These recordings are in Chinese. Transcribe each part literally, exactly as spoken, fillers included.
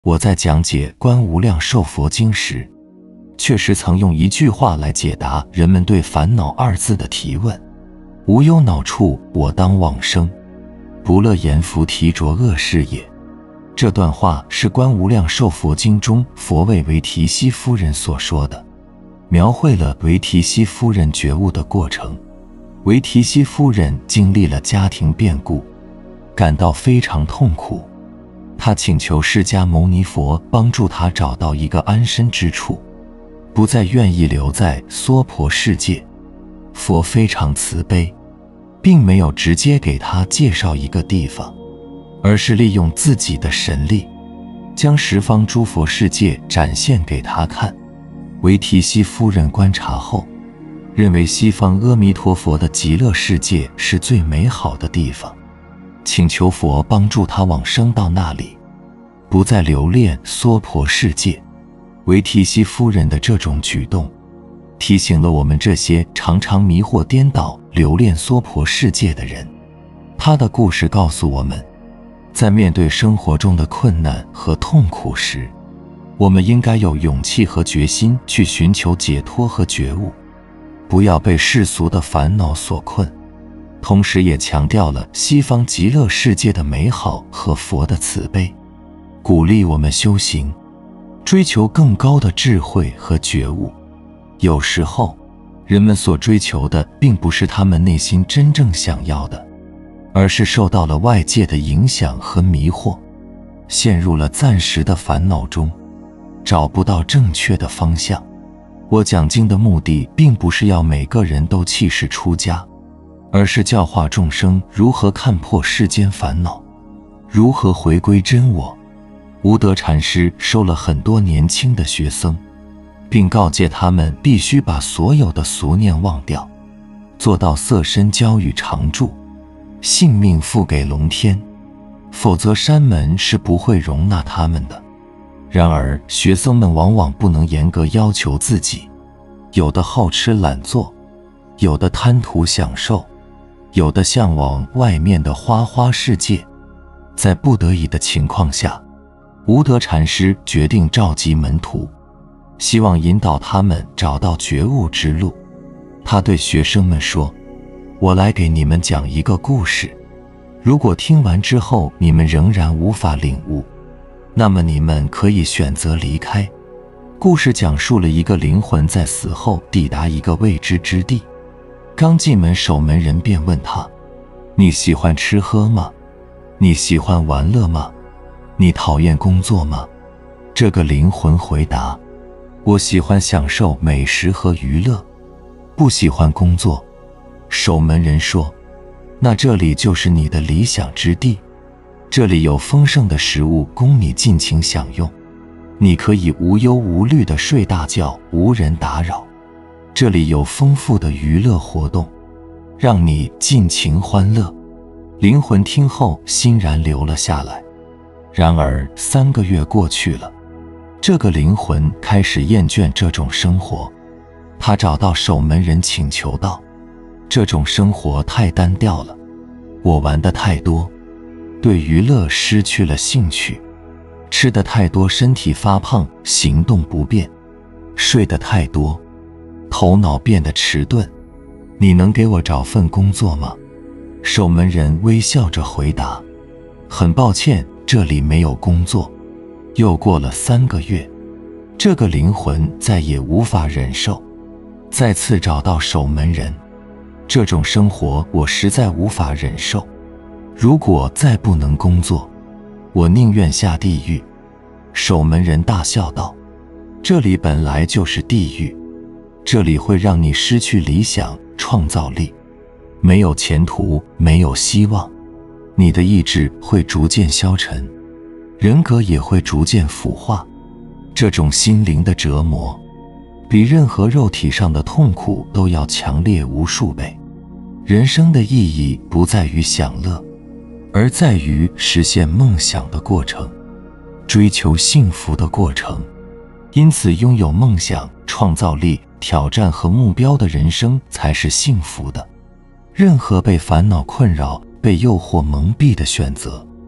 我在讲解《观无量寿佛经》时，确实曾用一句话来解答人们对烦恼二字的提问：无忧恼处，我当往生；不乐言菩提着恶事也。这段话是《观无量寿佛经》中佛为维提西夫人所说的，描绘了维提西夫人觉悟的过程。维提西夫人经历了家庭变故，感到非常痛苦，她请求释迦牟尼佛帮助她找到一个安身之处，不再愿意留在娑婆世界。佛非常慈悲，并没有直接给她介绍一个地方，而是利用自己的神力，将十方诸佛世界展现给她看。维提西夫人观察后，认为西方阿弥陀佛的极乐世界是最美好的地方，请求佛帮助她往生到那里，不再留恋娑婆世界。维提西夫人的这种举动，提醒了我们这些常常迷惑颠倒、留恋娑婆世界的人。她的故事告诉我们，在面对生活中的困难和痛苦时，我们应该有勇气和决心去寻求解脱和觉悟，不要被世俗的烦恼所困。同时也强调了西方极乐世界的美好和佛的慈悲，鼓励我们修行，追求更高的智慧和觉悟。有时候，人们所追求的并不是他们内心真正想要的，而是受到了外界的影响和迷惑，陷入了暂时的烦恼中，找不到正确的方向。我讲经的目的并不是要每个人都弃世出家，而是教化众生如何看破世间烦恼，如何回归真我。无德禅师收了很多年轻的学僧，并告诫他们必须把所有的俗念忘掉，做到色身交与常住，性命付给龙天，否则山门是不会容纳他们的。然而学僧们往往不能严格要求自己，有的好吃懒做，有的贪图享受，有的向往外面的花花世界。在不得已的情况下，无德禅师决定召集门徒，希望引导他们找到觉悟之路。他对学生们说：我来给你们讲一个故事，如果听完之后你们仍然无法领悟，那么你们可以选择离开。故事讲述了一个灵魂在死后抵达一个未知之地，刚进门，守门人便问他：你喜欢吃喝吗？你喜欢玩乐吗？你讨厌工作吗？这个灵魂回答：我喜欢享受美食和娱乐，不喜欢工作。守门人说：那这里就是你的理想之地，这里有丰盛的食物供你尽情享用，你可以无忧无虑地睡大觉，无人打扰。这里有丰富的娱乐活动，让你尽情欢乐。灵魂听后欣然留了下来。然而三个月过去了，这个灵魂开始厌倦这种生活，他找到守门人请求道：这种生活太单调了，我玩得太多，对娱乐失去了兴趣，吃得太多，身体发胖，行动不便，睡得太多，头脑变得迟钝。你能给我找份工作吗？守门人微笑着回答：很抱歉，这里没有工作。又过了三个月，这个灵魂再也无法忍受，再次找到守门人：这种生活我实在无法忍受，如果再不能工作，我宁愿下地狱。守门人大笑道：这里本来就是地狱，这里会让你失去理想、创造力，没有前途，没有希望，你的意志会逐渐消沉，人格也会逐渐腐化。这种心灵的折磨，比任何肉体上的痛苦都要强烈无数倍。人生的意义不在于享乐，而在于实现梦想的过程，追求幸福的过程。因此，拥有梦想、创造力、挑战和目标的人生才是幸福的。任何被烦恼困扰、被诱惑蒙蔽的选择，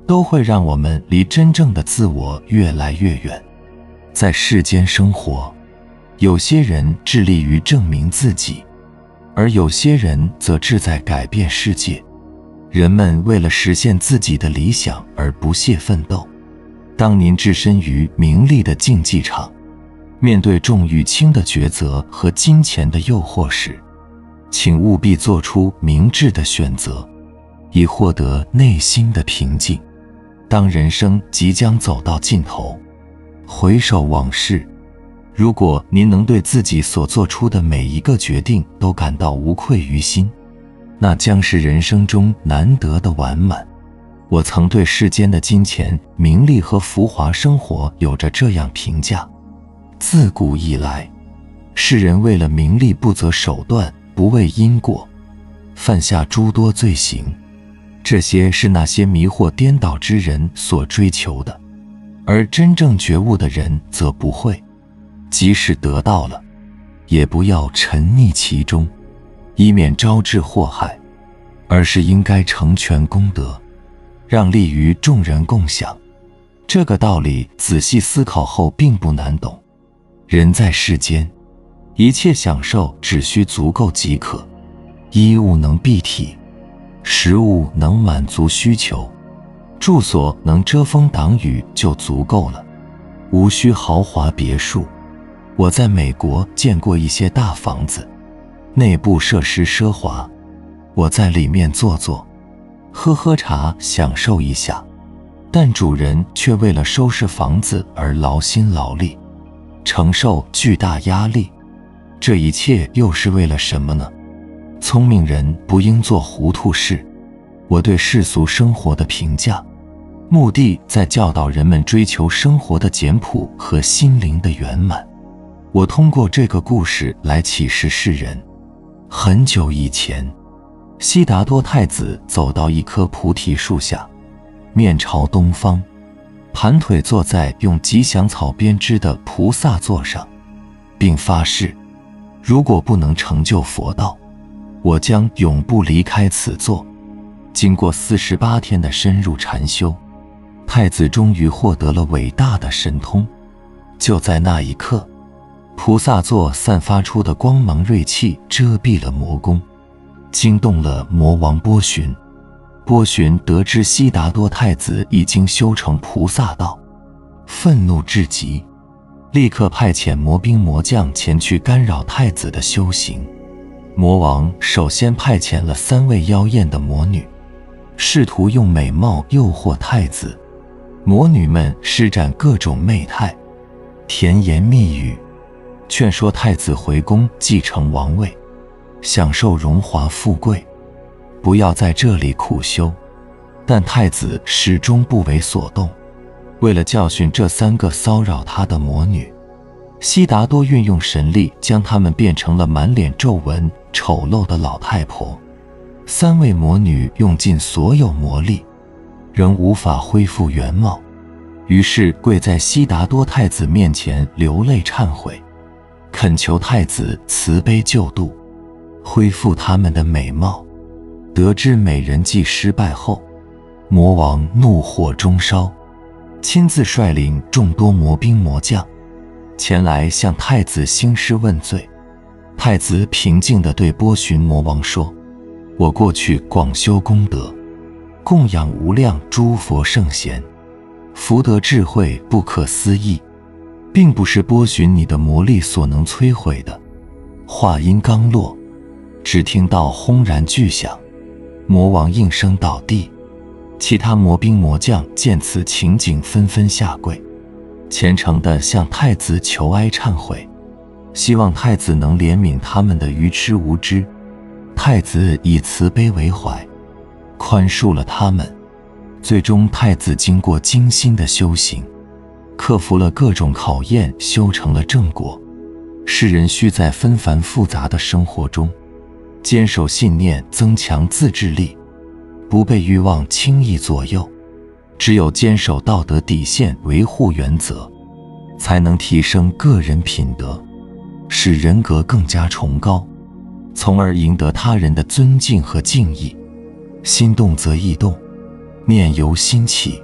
都会让我们离真正的自我越来越远。在世间生活，有些人致力于证明自己，而有些人则志在改变世界。人们为了实现自己的理想而不懈奋斗。当您置身于名利的竞技场，面对重与轻的抉择和金钱的诱惑时，请务必做出明智的选择，以获得内心的平静。当人生即将走到尽头，回首往事，如果您能对自己所做出的每一个决定都感到无愧于心，那将是人生中难得的完满。我曾对世间的金钱、名利和浮华生活有着这样评价：自古以来，世人为了名利不择手段，不畏因果，犯下诸多罪行。这些是那些迷惑颠倒之人所追求的，而真正觉悟的人则不会，即使得到了，也不要沉溺其中，以免招致祸害，而是应该成全功德，让利于众人共享。这个道理仔细思考后并不难懂。人在世间，一切享受只需足够即可，衣物能蔽体，食物能满足需求，住所能遮风挡雨就足够了，无需豪华别墅。我在美国见过一些大房子，内部设施奢华，我在里面坐坐，喝喝茶，享受一下，但主人却为了收拾房子而劳心劳力，承受巨大压力。这一切又是为了什么呢？聪明人不应做糊涂事。我对世俗生活的评价，目的在教导人们追求生活的简朴和心灵的圆满。我通过这个故事来启示世人。很久以前，悉达多太子走到一棵菩提树下，面朝东方，盘腿坐在用吉祥草编织的菩萨座上，并发誓，如果不能成就佛道，我将永不离开此座。经过四十八天的深入禅修，太子终于获得了伟大的神通。就在那一刻，菩萨座散发出的光芒锐气遮蔽了魔宫，惊动了魔王波旬。波旬得知悉达多太子已经修成菩萨道，愤怒至极，立刻派遣魔兵魔将前去干扰太子的修行。魔王首先派遣了三位妖艳的魔女，试图用美貌诱惑太子。魔女们施展各种媚态，甜言蜜语，劝说太子回宫继承王位，享受荣华富贵，不要在这里苦修。但太子始终不为所动。为了教训这三个骚扰他的魔女，悉达多运用神力将她们变成了满脸皱纹、丑陋的老太婆。三位魔女用尽所有魔力，仍无法恢复原貌，于是跪在悉达多太子面前流泪忏悔，恳求太子慈悲救度，恢复他们的美貌。得知美人计失败后，魔王怒火中烧，亲自率领众多魔兵魔将前来向太子兴师问罪。太子平静地对波旬魔王说，我过去广修功德，供养无量诸佛圣贤，福德智慧不可思议，并不是波旬你的魔力所能摧毁的。话音刚落，只听到轰然巨响，魔王应声倒地。其他魔兵魔将见此情景，纷纷下跪，虔诚地向太子求哀忏悔，希望太子能怜悯他们的愚痴无知。太子以慈悲为怀，宽恕了他们。最终太子经过精心的修行，克服了各种考验，修成了正果。世人需在纷繁复杂的生活中坚守信念，增强自制力，不被欲望轻易左右。只有坚守道德底线，维护原则，才能提升个人品德，使人格更加崇高，从而赢得他人的尊敬和敬意。心动则意动，念由心起，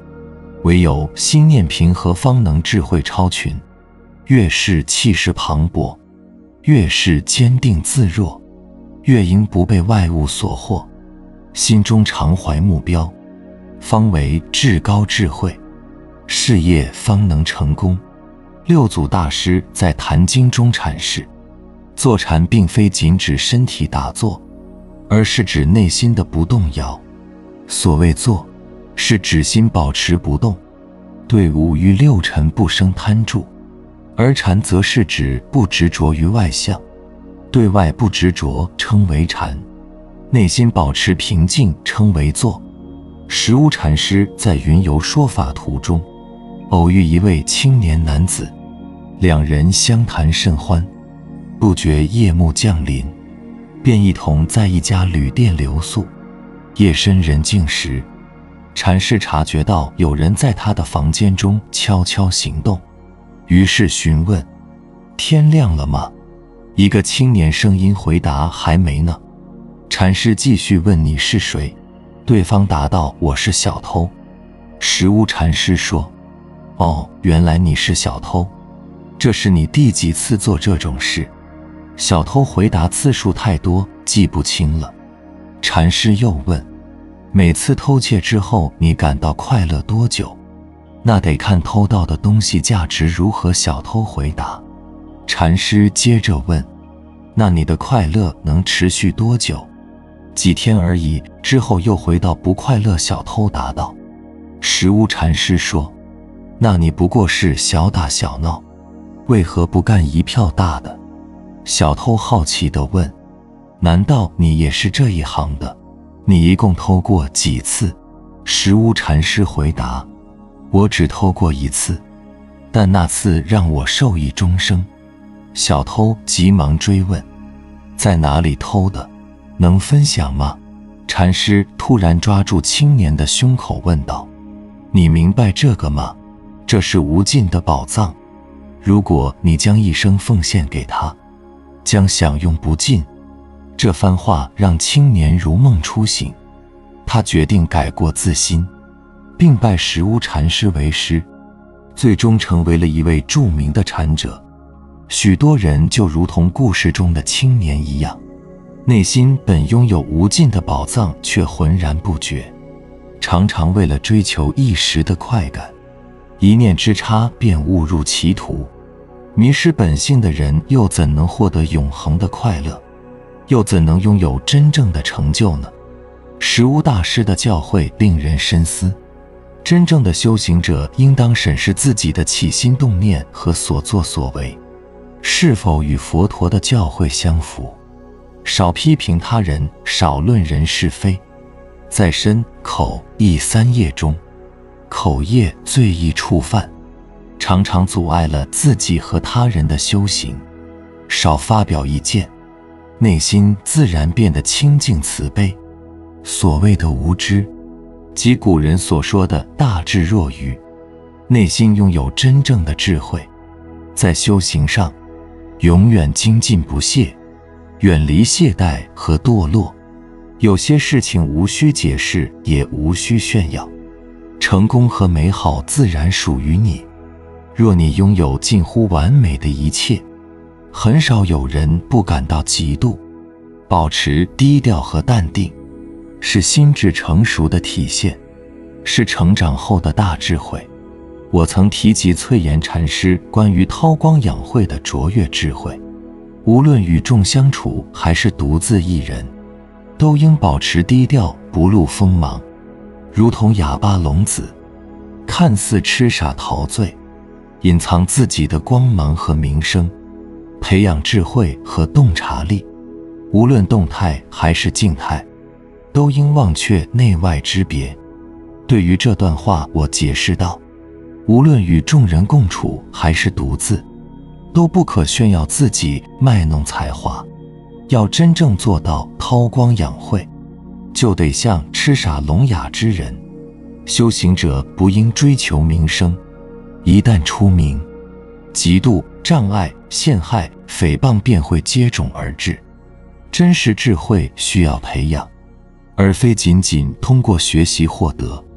唯有心念平和，方能智慧超群。越是气势磅礴，越是坚定自若，越应不被外物所惑，心中常怀目标，方为至高智慧，事业方能成功。六祖大师在《坛经》中阐释，坐禅并非仅指身体打坐，而是指内心的不动摇。所谓坐，是指心保持不动，对五欲六尘不生贪著；而禅则是指不执着于外相，对外不执着称为禅，内心保持平静称为坐。实无禅师在云游说法途中，偶遇一位青年男子，两人相谈甚欢，不觉夜幕降临，便一同在一家旅店留宿。夜深人静时，禅师察觉到有人在他的房间中悄悄行动，于是询问：天亮了吗？一个青年声音回答：还没呢。禅师继续问：你是谁？对方答道：我是小偷。实无禅师说：哦，原来你是小偷，这是你第几次做这种事？小偷回答：次数太多，记不清了。禅师又问：每次偷窃之后你感到快乐多久？那得看偷到的东西价值如何。小偷回答。禅师接着问：那你的快乐能持续多久？几天而已，之后又回到不快乐。小偷答道。实无禅师说：那你不过是小打小闹，为何不干一票大的？小偷好奇地问：难道你也是这一行的？你一共偷过几次？实无禅师回答：我只偷过一次，但那次让我受益终生。小偷急忙追问：在哪里偷的？能分享吗？禅师突然抓住青年的胸口问道：你明白这个吗？这是无尽的宝藏，如果你将一生奉献给他，将享用不尽。这番话让青年如梦初醒，他决定改过自新，并拜实无禅师为师，最终成为了一位著名的禅者。许多人就如同故事中的青年一样，内心本拥有无尽的宝藏，却浑然不觉，常常为了追求一时的快感，一念之差便误入歧途。迷失本性的人又怎能获得永恒的快乐？又怎能拥有真正的成就呢？实无大师的教诲令人深思，真正的修行者应当审视自己的起心动念和所作所为，是否与佛陀的教诲相符。少批评他人，少论人是非。在身、口、意三业中，口业最易触犯，常常阻碍了自己和他人的修行。少发表意见，内心自然变得清净慈悲。所谓的无知，即古人所说的大智若愚。内心拥有真正的智慧，在修行上永远精进不懈，远离懈怠和堕落。有些事情无需解释，也无需炫耀，成功和美好自然属于你。若你拥有近乎完美的一切，很少有人不感到嫉妒。保持低调和淡定，是心智成熟的体现，是成长后的大智慧。我曾提及翠岩禅师关于韬光养晦的卓越智慧，无论与众相处还是独自一人，都应保持低调，不露锋芒，如同哑巴聋子，看似痴傻陶醉，隐藏自己的光芒和名声，培养智慧和洞察力。无论动态还是静态，都应忘却内外之别。对于这段话，我解释道：无论与众人共处还是独自，都不可炫耀自己，卖弄才华。要真正做到韬光养晦，就得像痴傻聋哑之人。修行者不应追求名声，一旦出名，嫉妒、障碍、陷害、诽谤便会接踵而至。真实智慧需要培养，而非仅仅通过学习获得。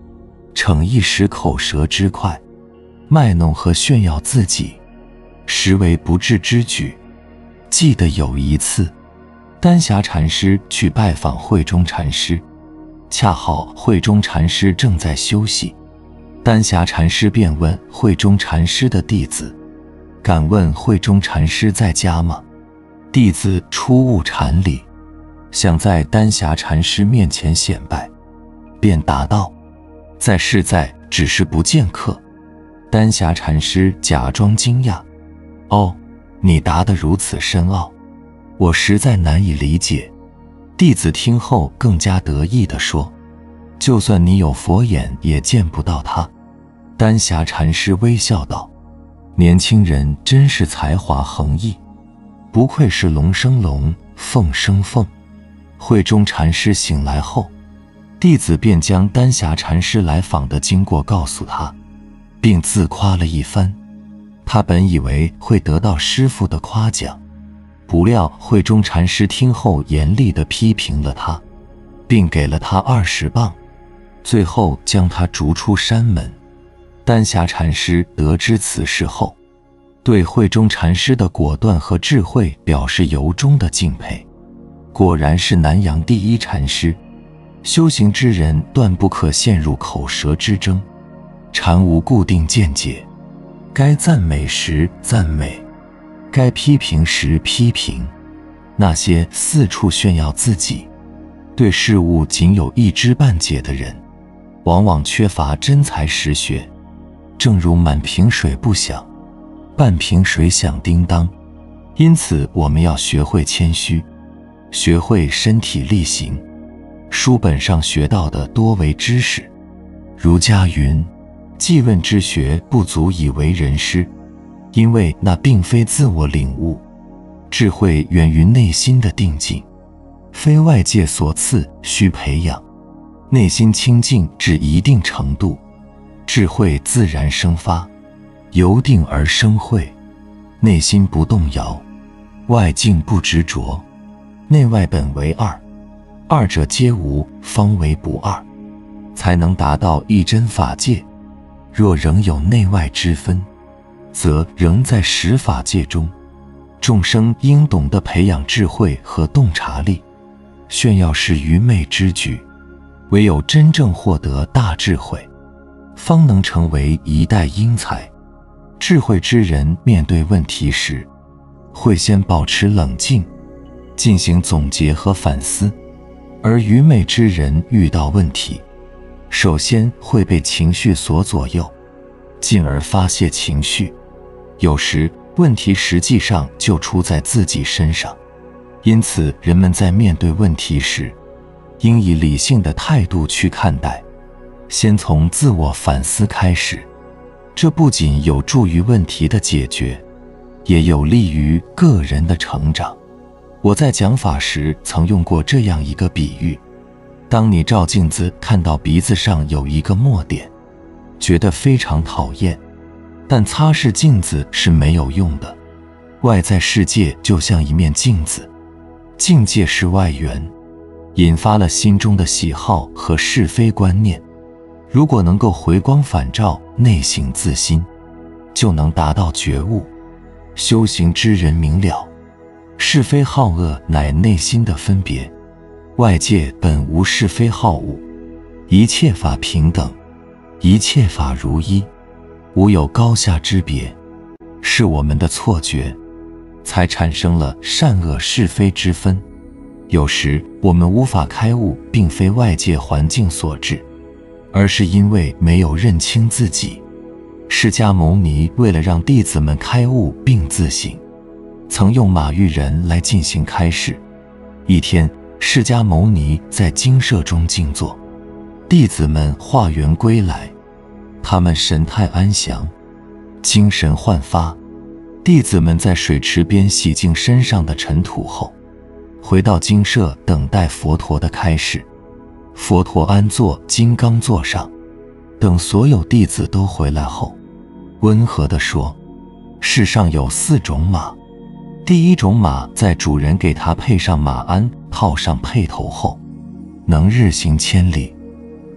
逞一时口舌之快，卖弄和炫耀自己，实为不智之举。记得有一次，丹霞禅师去拜访慧中禅师，恰好慧中禅师正在休息，丹霞禅师便问慧中禅师的弟子：“敢问慧中禅师在家吗？”弟子初悟禅理，想在丹霞禅师面前显摆，便答道：“在是在，只是不见客。”丹霞禅师假装惊讶：“哦，你答得如此深奥，我实在难以理解。”弟子听后更加得意地说：“就算你有佛眼也见不到他。”丹霞禅师微笑道：“年轻人真是才华横溢，不愧是龙生龙，凤生凤。”慧中禅师醒来后，弟子便将丹霞禅师来访的经过告诉他，并自夸了一番。他本以为会得到师父的夸奖，不料慧中禅师听后严厉地批评了他，并给了他二十磅，最后将他逐出山门。丹霞禅师得知此事后，对慧中禅师的果断和智慧表示由衷的敬佩。果然是南阳第一禅师，修行之人断不可陷入口舌之争，禅无固定见解，该赞美时赞美，该批评时批评。那些四处炫耀自己，对事物仅有一知半解的人，往往缺乏真才实学。正如满瓶水不响，半瓶水响叮当。因此我们要学会谦虚，学会身体力行。书本上学到的多为知识，儒家云：记问之学不足以为人师，因为那并非自我领悟。智慧源于内心的定静，非外界所赐，需培养。内心清净至一定程度，智慧自然生发，由定而生慧。内心不动摇，外境不执着，内外本为二，二者皆无，方为不二，才能达到一真法界。若仍有内外之分，则仍在十法界中。众生应懂得培养智慧和洞察力，炫耀是愚昧之举。唯有真正获得大智慧，方能成为一代英才。智慧之人面对问题时，会先保持冷静，进行总结和反思；而愚昧之人遇到问题，首先会被情绪所左右，进而发泄情绪。有时问题实际上就出在自己身上。因此人们在面对问题时，应以理性的态度去看待，先从自我反思开始。这不仅有助于问题的解决，也有利于个人的成长。我在讲法时曾用过这样一个比喻：当你照镜子看到鼻子上有一个墨点，觉得非常讨厌，但擦拭镜子是没有用的。外在世界就像一面镜子，境界是外缘，引发了心中的喜好和是非观念。如果能够回光返照，内省自心，就能达到觉悟。修行之人明了，是非好恶乃内心的分别，外界本无是非好恶，一切法平等，一切法如一，无有高下之别。是我们的错觉，才产生了善恶是非之分。有时我们无法开悟，并非外界环境所致，而是因为没有认清自己。释迦牟尼为了让弟子们开悟并自省，曾用马玉人来进行开示。一天，释迦牟尼在精舍中静坐，弟子们化缘归来，他们神态安详，精神焕发。弟子们在水池边洗净身上的尘土后，回到精舍等待佛陀的开示。佛陀安坐金刚座上，等所有弟子都回来后，温和地说：世上有四种马，第一种马在主人给它配上马鞍，套上辔头后，能日行千里；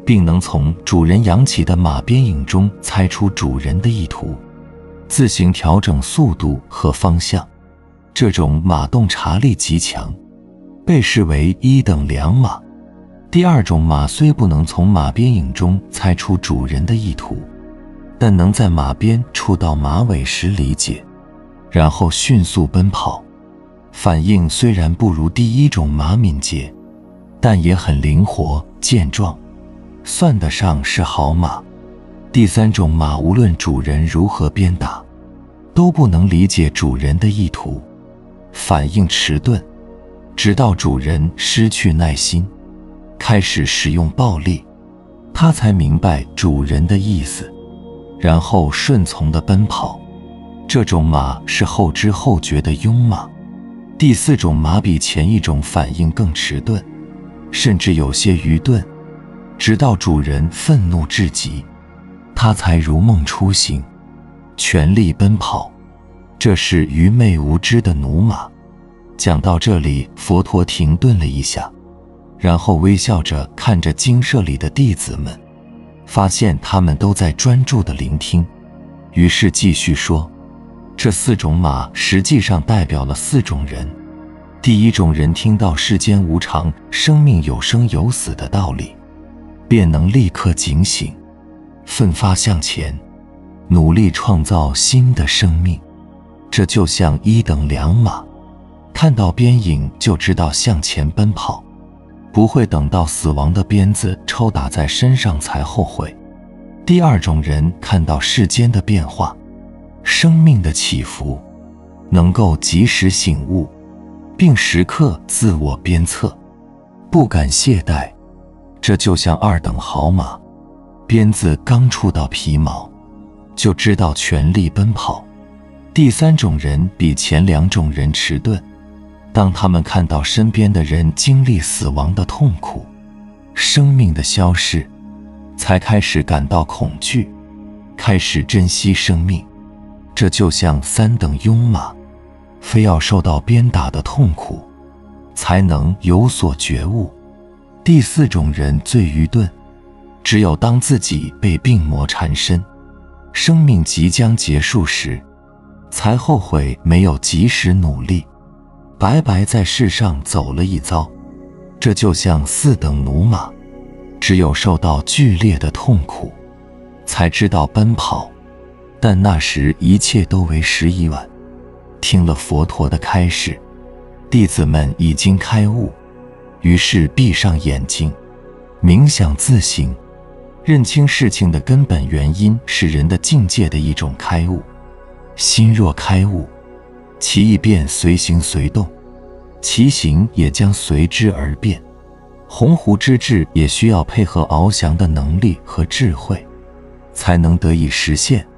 并能从主人扬起的马鞭影中猜出主人的意图，自行调整速度和方向。这种马洞察力极强，被视为一等良马。第二种马虽不能从马鞭影中猜出主人的意图，但能在马鞭触到马尾时理解，然后迅速奔跑。反应虽然不如第一种马敏捷，但也很灵活健壮，算得上是好马。第三种马无论主人如何鞭打，都不能理解主人的意图，反应迟钝，直到主人失去耐心，开始使用暴力，他才明白主人的意思，然后顺从地奔跑。这种马是后知后觉的庸马。第四种马比前一种反应更迟钝，甚至有些愚钝，直到主人愤怒至极，他才如梦初醒，全力奔跑。这是愚昧无知的奴马。讲到这里，佛陀停顿了一下，然后微笑着看着精舍里的弟子们，发现他们都在专注地聆听，于是继续说，这四种马实际上代表了四种人。第一种人听到世间无常，生命有生有死的道理，便能立刻警醒，奋发向前，努力创造新的生命。这就像一等良马，看到鞭影就知道向前奔跑，不会等到死亡的鞭子抽打在身上才后悔。第二种人看到世间的变化，生命的起伏，能够及时醒悟，并时刻自我鞭策，不敢懈怠。这就像二等好马，鞭子刚触到皮毛，就知道全力奔跑。第三种人比前两种人迟钝，当他们看到身边的人经历死亡的痛苦，生命的消逝，才开始感到恐惧，开始珍惜生命。这就像三等庸马，非要受到鞭打的痛苦，才能有所觉悟。第四种人最愚钝，只有当自己被病魔缠身，生命即将结束时，才后悔没有及时努力，白白在世上走了一遭。这就像四等奴马，只有受到剧烈的痛苦，才知道奔跑，但那时一切都为时已晚。听了佛陀的开示，弟子们已经开悟，于是闭上眼睛，冥想自省，认清事情的根本原因是人的境界的一种开悟。心若开悟，其意便随行随动，其行也将随之而变。鸿鹄之志也需要配合翱翔的能力和智慧，才能得以实现。